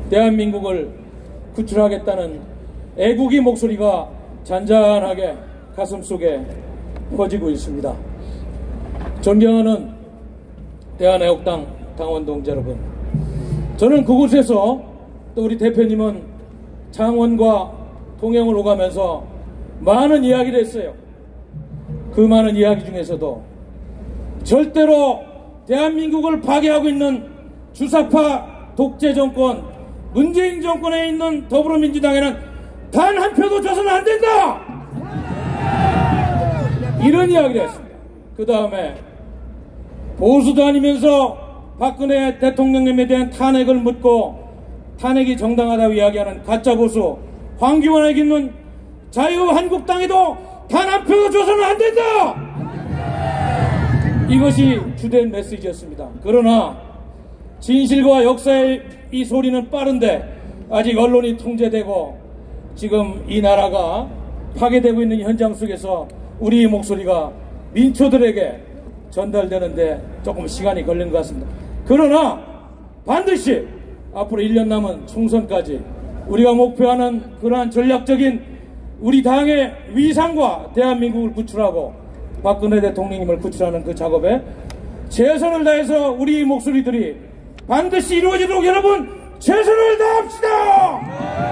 대한민국을 구출하겠다는 애국의 목소리가 잔잔하게 가슴속에 퍼지고 있습니다. 존경하는 대한애국당 당원 동지 여러분, 저는 그곳에서 또 우리 대표님은 창원과 통영을 오가면서 많은 이야기를 했어요. 그 많은 이야기 중에서도 절대로 대한민국을 파괴하고 있는 주사파 독재 정권, 문재인 정권에 있는 더불어민주당에는 단 한 표도 줘서는 안 된다! 이런 이야기를 했습니다. 그 다음에 보수도 아니면서 박근혜 대통령님에 대한 탄핵을 묻고 탄핵이 정당하다고 이야기하는 가짜보수 황교안에게 있는 자유한국당에도 단 한 표도 줘서는 안 된다! 이것이 주된 메시지였습니다. 그러나 진실과 역사의 이 소리는 빠른데 아직 언론이 통제되고 지금 이 나라가 파괴되고 있는 현장 속에서 우리의 목소리가 민초들에게 전달되는데 조금 시간이 걸린 것 같습니다. 그러나 반드시 앞으로 1년 남은 총선까지 우리가 목표하는 그러한 전략적인 우리 당의 위상과 대한민국을 구출하고 박근혜 대통령님을 구출하는 그 작업에 최선을 다해서 우리 목소리들이 반드시 이루어지도록 여러분 최선을 다합시다!